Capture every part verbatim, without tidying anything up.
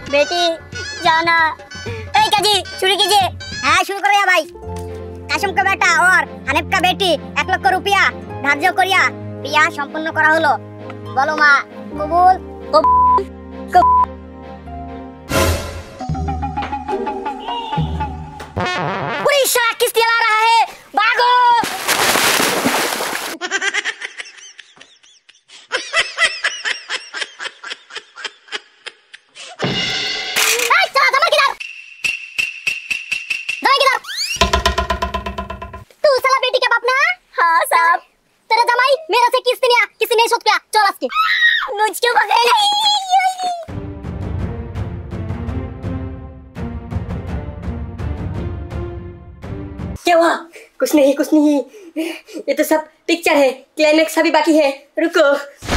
बेटी जाना। ए काजी शुरू कीजिए। हाँ शुरू करो या भाई। कासिम का बेटा और हानिफ का बेटी एक लाख रुपया धार्य करिया बिया सम्पन्न करा हलो। बोलो माँ कबूल कबूल। पुलिस किस्ती ला रहा है, भागो। तू साला बेटी का बाप ना? हाँ साहब। तेरा जमाई मेरा से किस्ती नहीं किसी नहीं सोच पिया चौरास के मुझको पकड़ नहीं। क्या हुआ? कुछ नहीं कुछ नहीं, ये तो सब पिक्चर है, क्लाइमेक्स अभी बाकी है, रुको।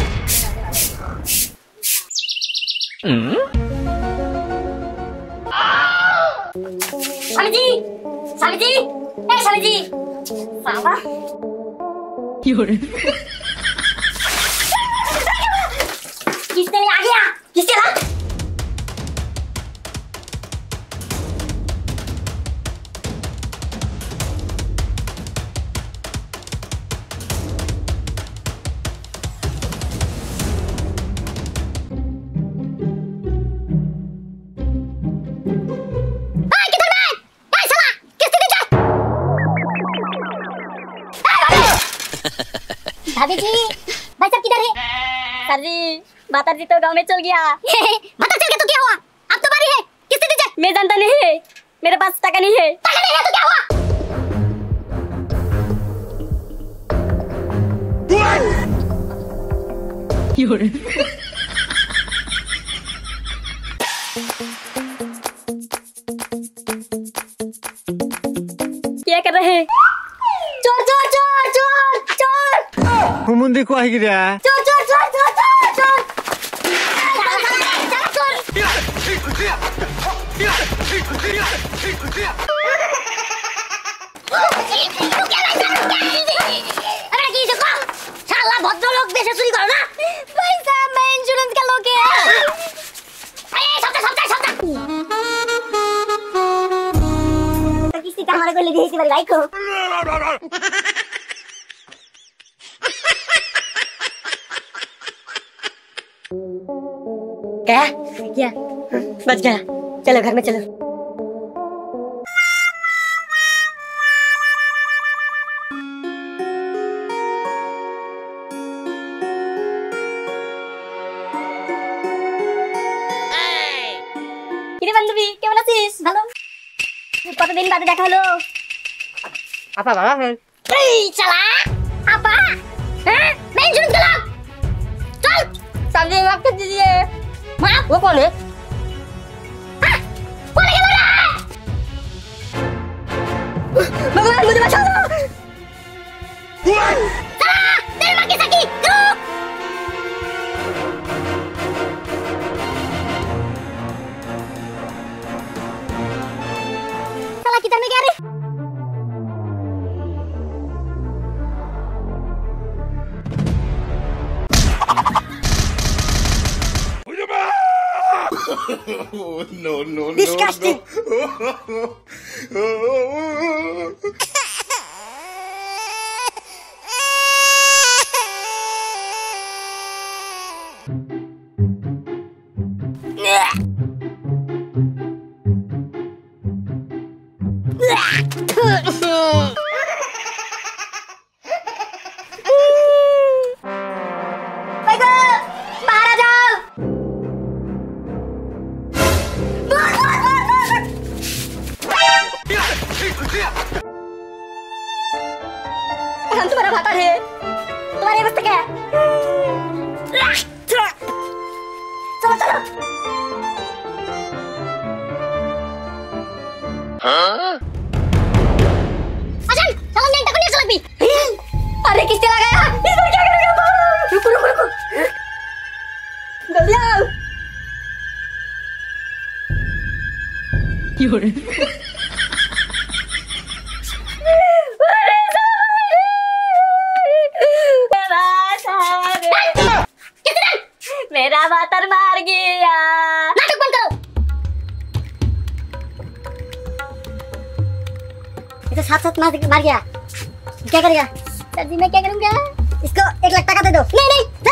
स्वामी जी, स्वामी जी, ए स्वामी जी, सावा। किसने आ गया? किसने ला? भाभी जी, भाई साहब किधर है? सर जी, माता जी तो गांव में चल गया। माता चल गया तो क्या हुआ? अब तो बारी है, किससे दीजिए? मैं जानता नहीं है, मेरे पास टका नहीं है। टका नहीं है तो क्या हुआ? क्या कर रहे हैं? चोर चोर चोर चोर चोर। मुंडी को आई गिरा। चोर चोर चोर चोर चोर चोर। अरे की देखो, साला भद्रलोक देशे चुरी करो ना। भाई साहब मैं इंश्योरेंस का लोग है। अरे सबटा सबटा सबटा। तो किसी का हमारे को ले दी इसी बार भाई को। क्या? क्या? बच गया। चलो घर में चलो। কিরে বান্ধবী কেমন আছিস? ভালো। কতদিন বাদে দেখা হলো। আপা ভালো আছেন? এই শালা আপা হ্যাঁ मैं इंश्योरेंस का लोग चल समझे माफ कर दीजिए। माफ? वो कौन है? हाँ, कौन है ये? भगवान मुझे बचाओ। साला तेरे माँ की सकी रुक। साला किधर में गया रे? Oh, no, no, Disgusting. no, no. हम तुम्हारा भाता है, तुम्हारी अवस्था क्या है? चलो चलो। Huh? अजन, चलो नहीं टकनी चल भी। अरे किससे लगाया? इस बार क्या करेगा? रुको रुको रुको। जल्दी आओ। क्यों रे? मेरा बातर मार गया। नाटक बंद करो। तो साथ साथ मार मार गया, क्या करेगा? सर जी मैं क्या करूंगा? इसको एक लाख टका दे दो। नहीं नहीं जा।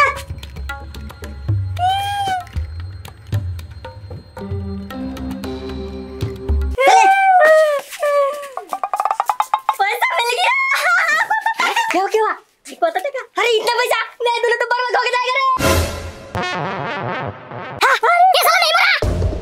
पैसा मिल गया। क्यों क्यों? पता टका? अरे इतना पैसा मैं दोनों तो बर्बाद हो के जाएगा रे। हाँ, ये साला नहीं मरा।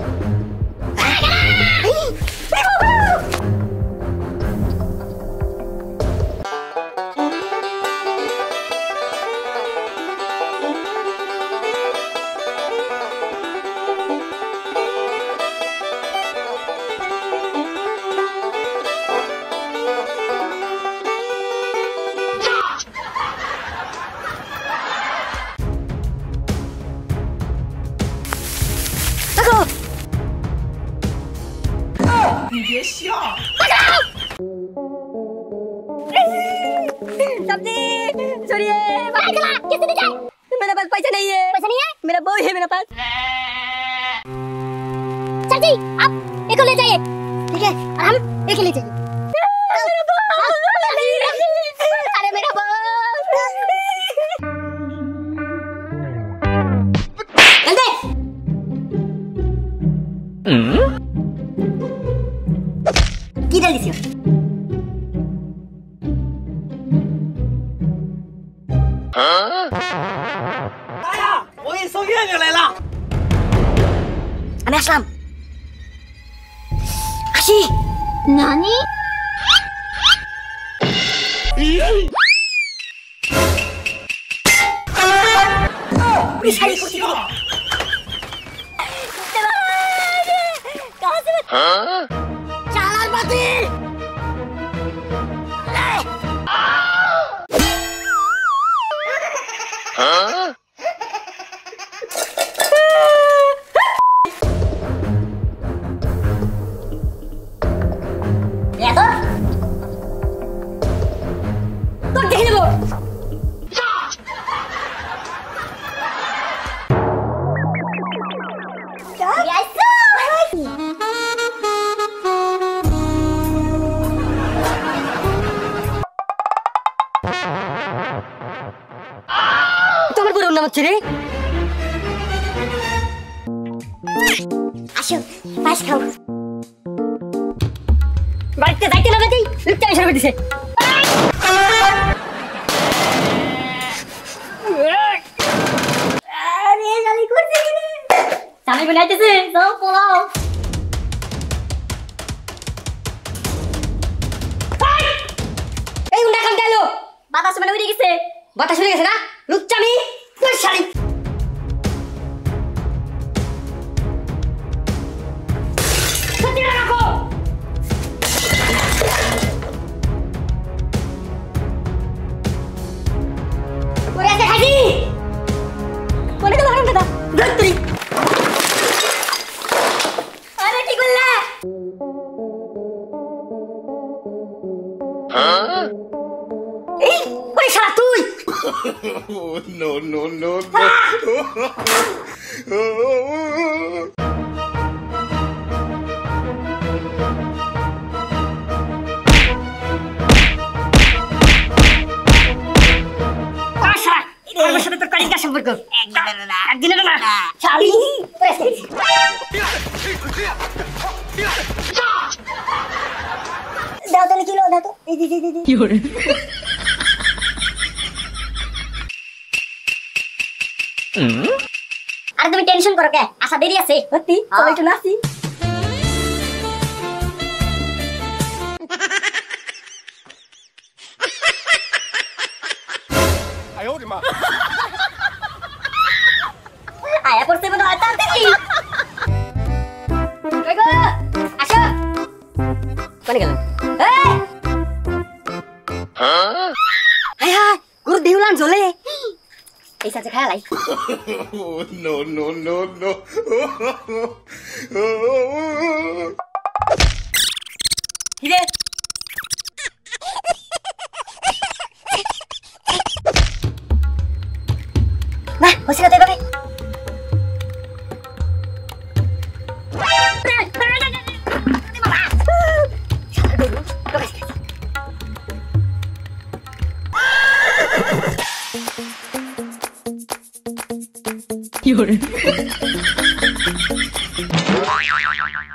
सब्जी छोड़िए, किसने दी जाए? मेरे पास पैसा नहीं है। पैसा नहीं है? मेरा बॉय है मेरे पास। सर जी आप एक को ले जाइए, ठीक है? और हम एक ले जाइए। अरे मेरा बॉय, जल्दी। की जल्दी से Ami Aslam. Ashi. Nani? Bisa kursi ini. Hah? Jalan mati. Hah? Jadi, asyik, pas kau. Balik ke dalam nanti, lu cari siapa di sini? Ini kali kursi ini. Sampai mana aja sih, so pulau. Eh, undangkan dia lu. Batas mana udah kisah? Batas udah kisah, lu cari. Cari. Ketinggalan aku. Boleh saya haji? Boleh tuh orang kata. Berhenti. Ada cikulla. Hah? Eh, boleh salah tuh. No, no, no, no. Pasrah, ini harus terkali kasih berku. Gini dong, cari. Dah tuh kilo, dah tuh. Ini, ini, ini. আর তুমি tension করো কে? আশা দেরি আছে। সত্যি? চলো একটু নাচি। আয়ো রে মা। আয়া পড়তে মনে হয় তাড়াতাড়ি। কই গো? আসো। কোনে গেল? এই! হ্যাঁ? আয় হায়, গুরু দেউলান জ্বলে। এই সাথে খায় লাই। No, no, no, no. হিরে। না, হইছে না তো এভাবে।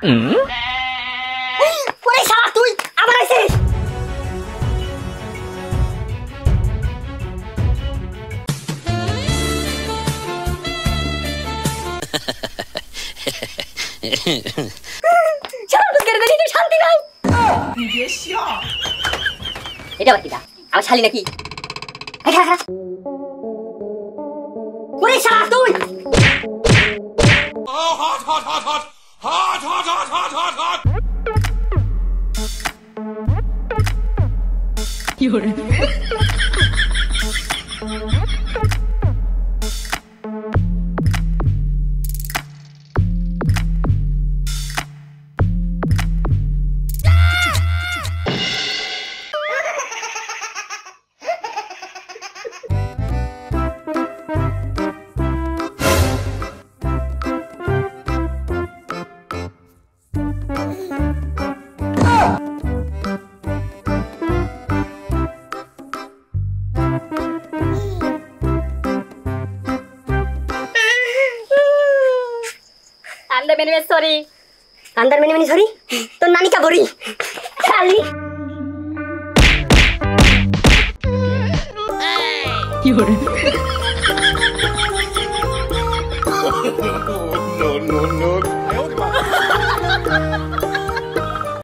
ওরে শালা তুই আবার আইছিস? শালা বুঝকে রে তুই শান্তি নাই। এটা আবার কিটা? আমার শালি নাকি? এই খাড়া খাড়া। ওরে শালা তুই Oh, hot, hot, hot, hot! Hot, hot, hot, hot, hot, hot! अंदर मैंने में सॉरी अंदर मैंने में सॉरी तो नानी का बोरी खाली Oh, no, no, no.